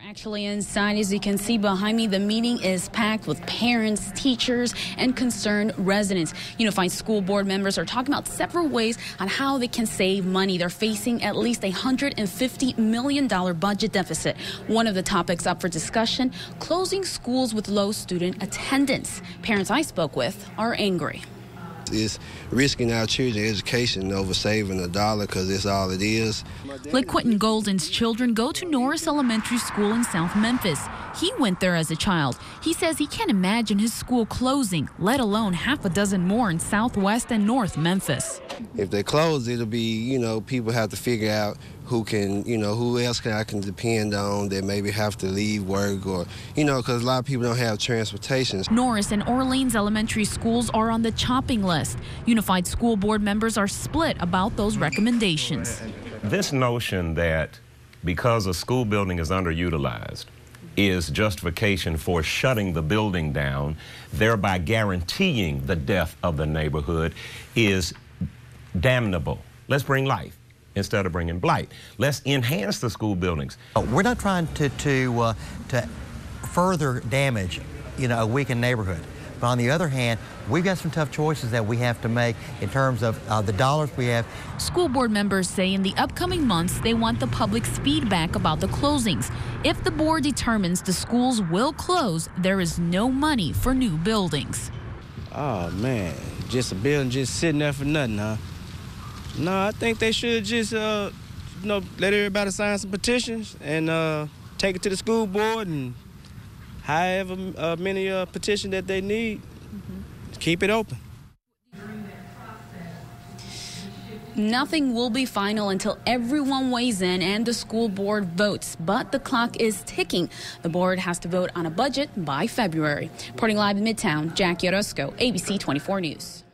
Actually inside, as you can see behind me, the meeting is packed with parents, teachers, and concerned residents. Unified School Board members are talking about several ways on how they can save money. They're facing at least a $150 million budget deficit. One of the topics up for discussion, closing schools with low student attendance. Parents I spoke with are angry. It's risking our children's education over saving a dollar because that's all it is. Like Quentin Golden's children go to Norris Elementary School in South Memphis. He went there as a child. He says he can't imagine his school closing, let alone half a dozen more in Southwest and North Memphis. If they close, it'll be, people have to figure out who else I can depend on that maybe have to leave work or, because a lot of people don't have transportation. Norris and Orleans elementary schools are on the chopping list. Unified School Board members are split about those recommendations. This notion that because a school building is underutilized is justification for shutting the building down, thereby guaranteeing the death of the neighborhood, is damnable. Let's bring life instead of bringing blight. Let's enhance the school buildings. We're not trying to further damage, a weakened neighborhood. But on the other hand, we've got some tough choices that we have to make in terms of the dollars we have. School board members say in the upcoming months they want the public's feedback about the closings. If the board determines the schools will close, there is no money for new buildings. Oh man, just a building just sitting there for nothing, huh? No, I think they should just, let everybody sign some petitions and take it to the school board and however many petitions that they need, keep it open. Nothing will be final until everyone weighs in and the school board votes. But the clock is ticking. The board has to vote on a budget by February. Reporting live in Midtown, Jackie Orozco, ABC 24 News.